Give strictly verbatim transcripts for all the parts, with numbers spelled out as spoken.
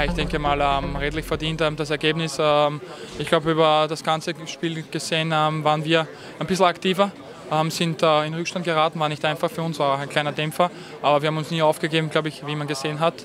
Ja, ich denke mal ähm, redlich verdient ähm, das Ergebnis. Ähm, ich glaube, über das ganze Spiel gesehen ähm, waren wir ein bisschen aktiver, ähm, sind äh, in Rückstand geraten, war nicht einfach für uns, war ein kleiner Dämpfer, aber wir haben uns nie aufgegeben, glaube ich, wie man gesehen hat.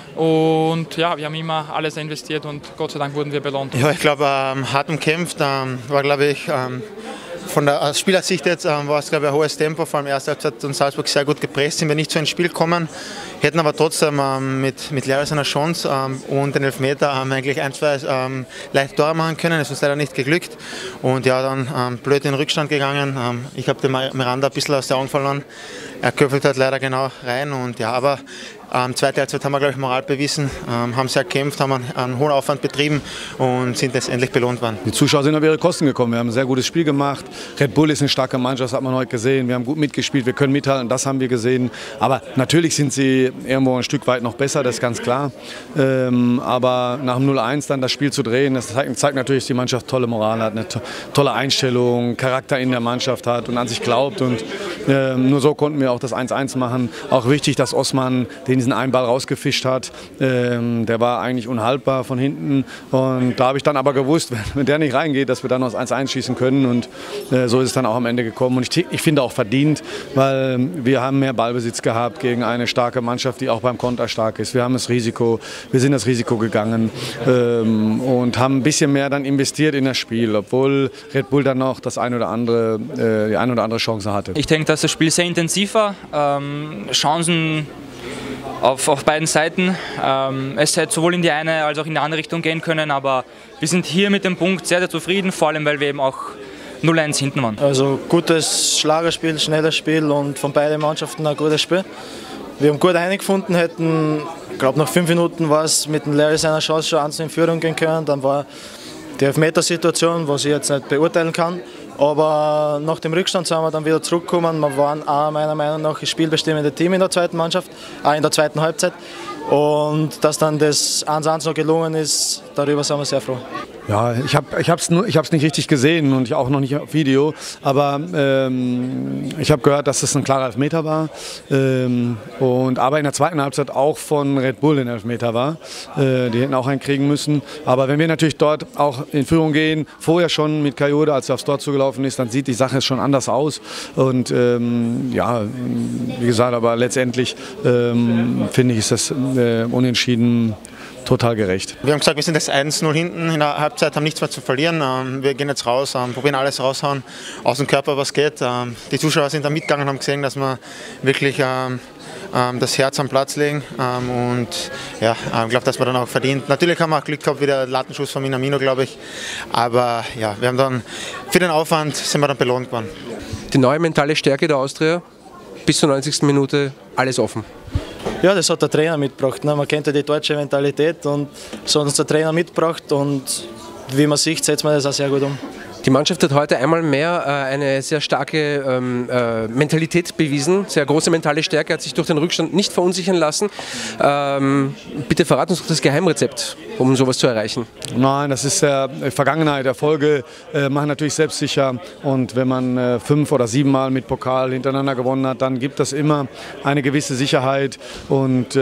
Und ja, wir haben immer alles investiert und Gott sei Dank wurden wir belohnt. Ja, ich glaube, ähm, hart umkämpft ähm, war, glaube ich, ähm, von der aus Spielersicht jetzt ähm, war es, glaube ich, ein hohes Tempo. Vor allem erste Halbzeit und Salzburg sehr gut gepresst, sind wir nicht so ins Spiel gekommen, hätten aber trotzdem ähm, mit, mit Larry seiner Chance ähm, und den Elfmeter ähm, eigentlich ein, zwei ähm, leicht Tore machen können. Es ist uns leider nicht geglückt und ja, dann ähm, blöd in den Rückstand gegangen. Ähm, ich habe den Miranda ein bisschen aus den Augen verloren. Er köpfelt halt leider genau rein und ja, aber Ähm, zweite Halbzeit haben wir, glaube ich, Moral bewiesen, ähm, haben sehr gekämpft, haben einen, einen hohen Aufwand betrieben und sind letztendlich belohnt worden. Die Zuschauer sind auf ihre Kosten gekommen. Wir haben ein sehr gutes Spiel gemacht. Red Bull ist eine starke Mannschaft, das hat man heute gesehen. Wir haben gut mitgespielt, wir können mithalten, das haben wir gesehen. Aber natürlich sind sie irgendwo ein Stück weit noch besser, das ist ganz klar. Ähm, aber nach dem null eins dann das Spiel zu drehen, das zeigt, zeigt natürlich, dass die Mannschaft tolle Moral hat, eine to tolle Einstellung, Charakter in der Mannschaft hat und an sich glaubt. Und ähm, nur so konnten wir auch das eins eins machen. Auch wichtig, dass Osman den diesen einen Ball rausgefischt hat. Ähm, der war eigentlich unhaltbar von hinten. Und da habe ich dann aber gewusst, wenn, wenn der nicht reingeht, dass wir dann noch das eins eins schießen können. Und äh, so ist es dann auch am Ende gekommen. Und ich, ich finde auch verdient, weil wir haben mehr Ballbesitz gehabt gegen eine starke Mannschaft, die auch beim Konter stark ist. Wir haben das Risiko, wir sind das Risiko gegangen ähm, und haben ein bisschen mehr dann investiert in das Spiel, obwohl Red Bull dann noch das ein oder andere, äh, die eine oder andere Chance hatte. Ich denke, dass das Spiel sehr intensiv war. Ähm, Chancen Auf, auf beiden Seiten. Ähm, es hätte sowohl in die eine als auch in die andere Richtung gehen können, aber wir sind hier mit dem Punkt sehr, sehr zufrieden, vor allem weil wir eben auch null eins hinten waren. Also gutes Schlagerspiel, schnelles Spiel und von beiden Mannschaften ein gutes Spiel. Wir haben gut eingefunden, hätten, ich glaube nach fünf Minuten war es mit dem Larry seiner Chance schon eins in Führung gehen können. Dann war die Elfmetersituation, was ich jetzt nicht beurteilen kann. Aber nach dem Rückstand sind wir dann wieder zurückgekommen. Wir waren auch meiner Meinung nach das spielbestimmende Team in der zweiten Mannschaft, auch in der zweiten Halbzeit. Und dass dann das eins eins noch gelungen ist, darüber sind wir sehr froh. Ja, ich habe ich hab's nur, ich hab's nicht richtig gesehen und ich auch noch nicht auf Video, aber ähm, ich habe gehört, dass es ein klarer Elfmeter war ähm, und aber in der zweiten Halbzeit auch von Red Bull ein Elfmeter war. Äh, die hätten auch einen kriegen müssen, aber wenn wir natürlich dort auch in Führung gehen, vorher schon mit Kayode, als er aufs Tor zugelaufen ist, dann sieht die Sache schon anders aus und ähm, ja, wie gesagt, aber letztendlich ähm, finde ich, ist das äh, unentschieden total gerecht. Wir haben gesagt, wir sind jetzt eins null hinten in der Halbzeit, haben nichts mehr zu verlieren. Wir gehen jetzt raus, probieren alles raushauen, aus dem Körper was geht. Die Zuschauer sind da mitgegangen und haben gesehen, dass wir wirklich das Herz am Platz legen und ja, ich glaube, dass wir dann auch verdient. Natürlich haben wir auch Glück gehabt, wieder Latenschuss von Minamino, glaube ich. Aber ja, wir haben dann für den Aufwand sind wir dann belohnt worden. Die neue mentale Stärke der Austria, bis zur neunzigsten Minute alles offen. Ja, das hat der Trainer mitgebracht. Man kennt ja die deutsche Mentalität und so hat uns der Trainer mitgebracht und wie man sieht, setzt man das auch sehr gut um. Die Mannschaft hat heute einmal mehr äh, eine sehr starke ähm, äh, Mentalität bewiesen, sehr große mentale Stärke, hat sich durch den Rückstand nicht verunsichern lassen. Ähm, bitte verrat uns doch das Geheimrezept, um sowas zu erreichen. Nein, das ist der äh, Vergangenheit. Erfolge äh, machen natürlich selbstsicher und wenn man äh, fünf oder sieben Mal mit Pokal hintereinander gewonnen hat, dann gibt das immer eine gewisse Sicherheit und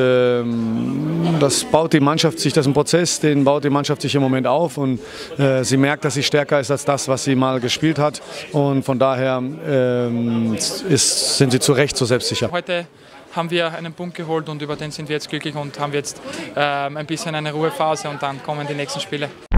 ähm, das baut die Mannschaft sich, das ist ein Prozess, den baut die Mannschaft sich im Moment auf und äh, sie merkt, dass sie stärker ist als das, was sie mal gespielt hat und von daher ähm, ist, sind sie zu Recht so selbstsicher. Heute haben wir einen Punkt geholt und über den sind wir jetzt glücklich und haben jetzt ähm, ein bisschen eine Ruhephase und dann kommen die nächsten Spiele.